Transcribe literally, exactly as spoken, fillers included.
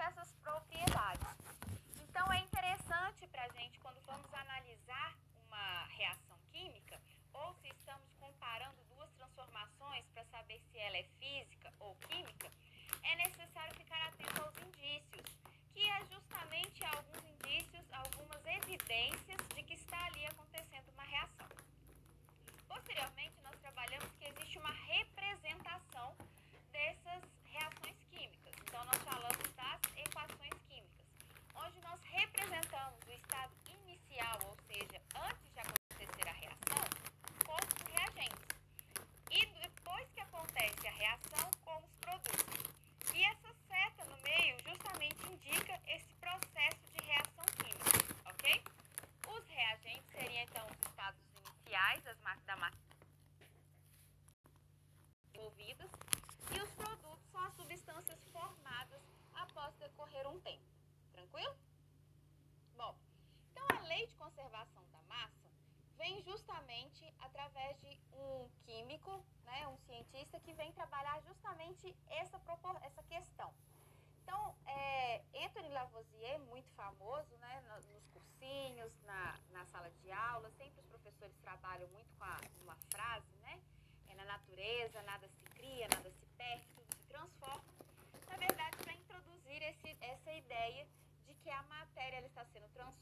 dessas propriedades. Então, é interessante para a gente, quando vamos analisar uma reação química, ou se estamos comparando duas transformações para saber se ela é física ou química, é necessário ficar atento aos indícios, que é justamente alguns indícios, algumas evidências de que está ali acontecendo uma reação. Posteriormente, nós trabalhamos que existe uma representação dessas reações químicas. Então, nós falamos das equações químicas, onde nós representamos o estado inicial, ou seja, antes de acontecer a reação, com os reagentes. E depois que acontece a reação, com os produtos. E essa seta no meio justamente indica esse processo de reação química, ok? Os reagentes seriam, então, os estados iniciais das da matéria envolvidas, e os produtos são as substâncias formadas após decorrer um tempo. Tranquilo? Bom, então a lei de conservação da massa vem justamente através de um químico, né, um cientista que vem trabalhar justamente essa, essa questão. Então, é, Anthony Lavoisier, muito famoso, né, nos cursinhos, na, na sala de aula, sempre os professores trabalham muito com a, uma frase, né, é, na natureza, nada se cria, nada se perde, tudo se transforma. Na verdade, para introduzir esse, essa ideia de que a matéria ela está sendo transformada